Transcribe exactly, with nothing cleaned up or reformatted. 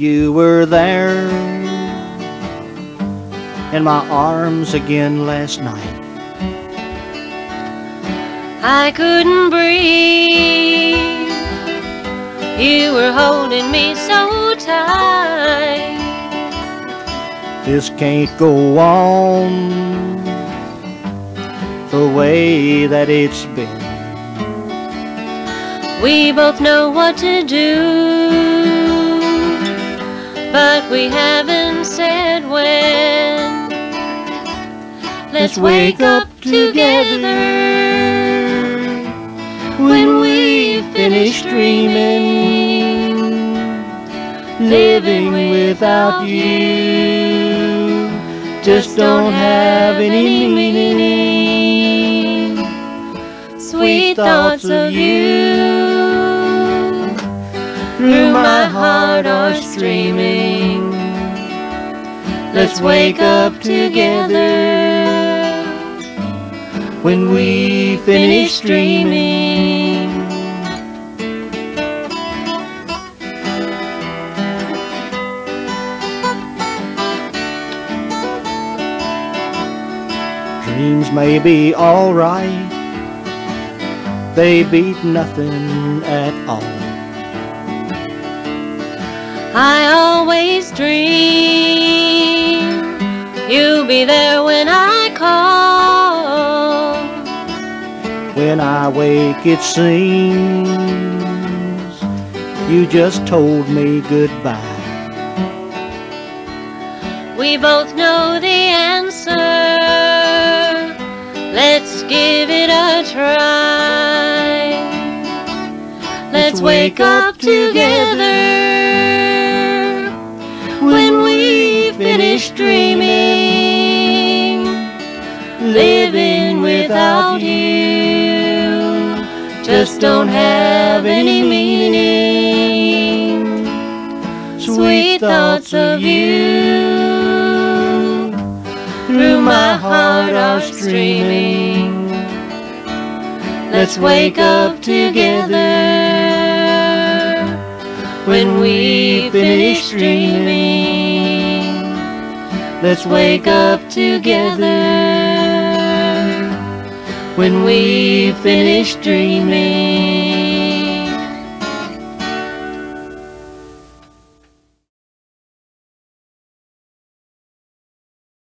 you were there in my arms again last night. I couldn't breathe, you were holding me so tight. This can't go on the way that it's been. We both know what to do, but we haven't said when. Let's wake up together when we finish dreaming. Living without you just don't have any meaning. Sweet thoughts of you through my heart are streaming. Let's wake up together when we finish dreaming. Dreams may be alright, they beat nothing at all. I always dream you'll be there when I call. When I wake it seems you just told me goodbye. We both know the answer, let's give it a try. Let's wake up together when we finish dreaming. Living without you just don't have any meaning. Sweet thoughts of you through my heart are streaming. Let's wake up together when we finish dreaming. Let's wake up together when we finish dreaming.